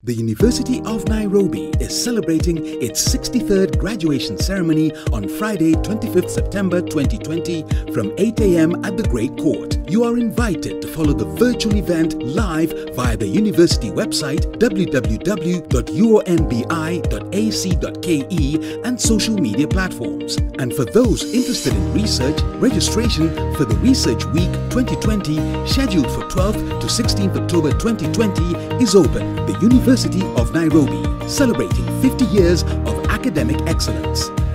The University of Nairobi is celebrating its 63rd graduation ceremony on Friday, 25th September 2020 from 8 a.m. at the Great Court. You are invited to follow the virtual event live via the university website www.uonbi.ac.ke and social media platforms. And for those interested in research, registration for the Research Week 2020 scheduled for 12th to 16th October 2020 is open. The University of Nairobi, celebrating 50 years of academic excellence.